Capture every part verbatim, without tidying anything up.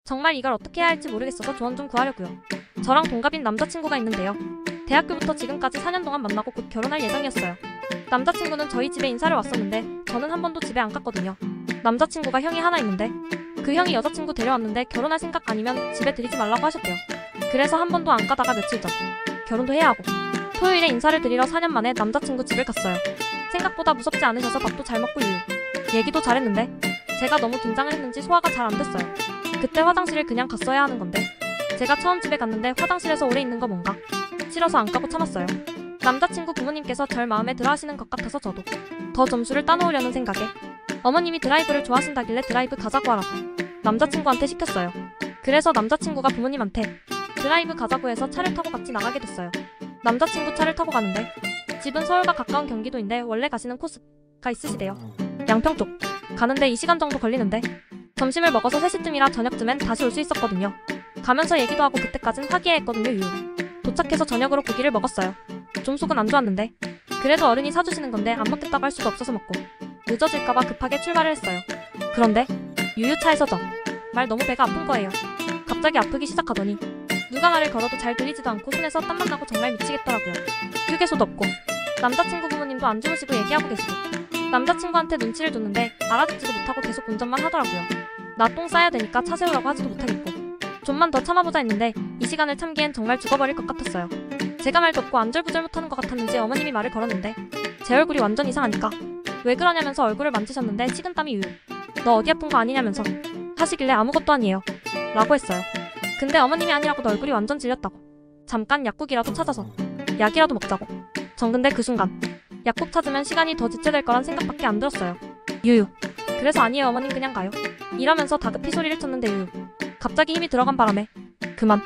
정말 이걸 어떻게 해야 할지 모르겠어서 조언 좀 구하려고요. 저랑 동갑인 남자친구가 있는데요. 대학교부터 지금까지 사 년 동안 만나고 곧 결혼할 예정이었어요. 남자친구는 저희 집에 인사를 왔었는데 저는 한 번도 집에 안 갔거든요. 남자친구가 형이 하나 있는데 그 형이 여자친구 데려왔는데 결혼할 생각 아니면 집에 들이지 말라고 하셨대요. 그래서 한 번도 안 가다가 며칠 전 결혼도 해야 하고 토요일에 인사를 드리러 사 년 만에 남자친구 집을 갔어요. 생각보다 무섭지 않으셔서 밥도 잘 먹고 유유 얘기도 잘했는데 제가 너무 긴장을 했는지 소화가 잘 안 됐어요. 그때 화장실을 그냥 갔어야 하는 건데 제가 처음 집에 갔는데 화장실에서 오래 있는 거 뭔가 싫어서 안 가고 참았어요. 남자친구 부모님께서 절 마음에 들어 하시는 것 같아서 저도 더 점수를 따놓으려는 생각에 어머님이 드라이브를 좋아하신다길래 드라이브 가자고 하라고 남자친구한테 시켰어요. 그래서 남자친구가 부모님한테 드라이브 가자고 해서 차를 타고 같이 나가게 됐어요. 남자친구 차를 타고 가는데 집은 서울과 가까운 경기도인데 원래 가시는 코스가 있으시대요. 양평 쪽 가는데 이 시간 정도 걸리는데 점심을 먹어서 세 시쯤이라 저녁쯤엔 다시 올 수 있었거든요. 가면서 얘기도 하고 그때까진 화기애애했거든요. 유유 도착해서 저녁으로 고기를 먹었어요. 좀 속은 안 좋았는데 그래도 어른이 사주시는 건데 안 먹겠다고 할 수도 없어서 먹고 늦어질까봐 급하게 출발을 했어요. 그런데 유유차에서 저 말 너무 배가 아픈 거예요. 갑자기 아프기 시작하더니 누가 말을 걸어도 잘 들리지도 않고 손에서 땀만 나고 정말 미치겠더라고요. 휴게소도 없고 남자친구 부모님도 안 주무시고 얘기하고 계시고 남자친구한테 눈치를 줬는데 알아듣지도 못하고 계속 운전만 하더라고요. 나 똥 싸야 되니까 차 세우라고 하지도 못하겠고 좀만 더 참아보자 했는데 이 시간을 참기엔 정말 죽어버릴 것 같았어요. 제가 말도 없고 안절부절 못하는 것 같았는지 어머님이 말을 걸었는데 제 얼굴이 완전 이상하니까 왜 그러냐면서 얼굴을 만지셨는데 식은땀이 유유 너 어디 아픈 거 아니냐면서 하시길래 아무것도 아니에요 라고 했어요. 근데 어머님이 아니라고 너 얼굴이 완전 질렸다고 잠깐 약국이라도 찾아서 약이라도 먹자고 전 근데 그 순간 약국 찾으면 시간이 더 지체될 거란 생각밖에 안 들었어요. 유유 그래서 아니에요 어머님 그냥 가요 이러면서 다급히 소리를 쳤는데 유유 갑자기 힘이 들어간 바람에 그만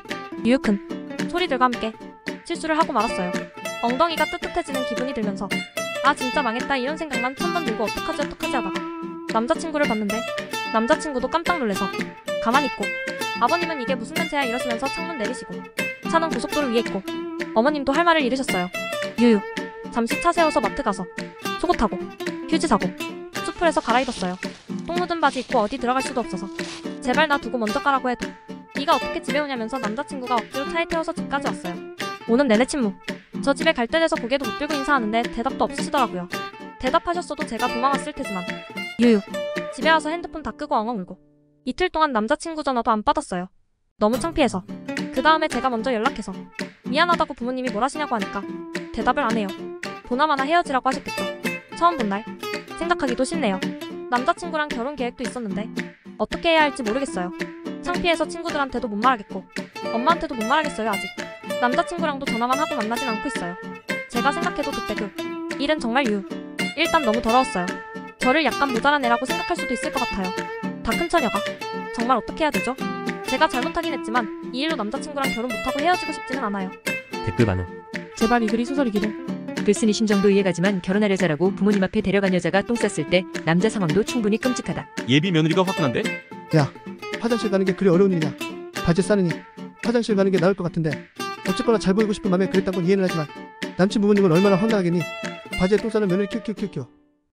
유유큰 소리들과 함께 실수를 하고 말았어요. 엉덩이가 뜨뜻해지는 기분이 들면서 아 진짜 망했다 이런 생각만 천번 들고 어떡하지 어떡하지 하다가 남자친구를 봤는데 남자친구도 깜짝 놀래서 가만히 있고 아버님은 이게 무슨 냄새야 이러시면서 창문 내리시고 차는 고속도로 위에 있고 어머님도 할 말을 잃으셨어요. 유유 잠시 차 세워서 마트 가서 속옷하고 휴지 사고 수풀에서 갈아입었어요. 똥 묻은 바지 입고 어디 들어갈 수도 없어서 제발 나 두고 먼저 가라고 해도 네가 어떻게 집에 오냐면서 남자친구가 억지로 차에 태워서 집까지 왔어요. 오는 내내 침묵. 저 집에 갈 때 돼서 고개도 못 들고 인사하는데 대답도 없으시더라고요. 대답하셨어도 제가 도망왔을 테지만 유유 집에 와서 핸드폰 다 끄고 엉엉 울고 이틀 동안 남자친구 전화도 안 받았어요. 너무 창피해서. 그 다음에 제가 먼저 연락해서 미안하다고 부모님이 뭘 하시냐고 하니까 대답을 안 해요. 보나마나 헤어지라고 하셨겠죠. 처음 본 날 생각하기도 싫네요. 남자친구랑 결혼 계획도 있었는데 어떻게 해야 할지 모르겠어요. 창피해서 친구들한테도 못 말하겠고 엄마한테도 못 말하겠어요. 아직 남자친구랑도 전화만 하고 만나진 않고 있어요. 제가 생각해도 그때 그 일은 정말 유유 일단 너무 더러웠어요. 저를 약간 모자란 애라고 생각할 수도 있을 것 같아요. 다 큰 처녀가 정말 어떻게 해야 되죠? 제가 잘못하긴 했지만 이 일로 남자친구랑 결혼 못하고 헤어지고 싶지는 않아요. 댓글 반응. 제발 이 글이 소설이기를. 글쓴이 심정도 이해가지만 결혼하려자라고 부모님 앞에 데려간 여자가 똥 쌌을 때 남자 상황도 충분히 끔찍하다. 예비 며느리가 화끈한데? 야, 화장실 가는 게 그리 어려운 일이냐. 바지 싸느니 화장실 가는 게 나을 것 같은데 어쨌거나 잘 보이고 싶은 맘에 그랬단 건 이해는 하지만 남친 부모님은 얼마나 황당하겠니. 바지에 똥 싸는 며느리 큐큐큐큐.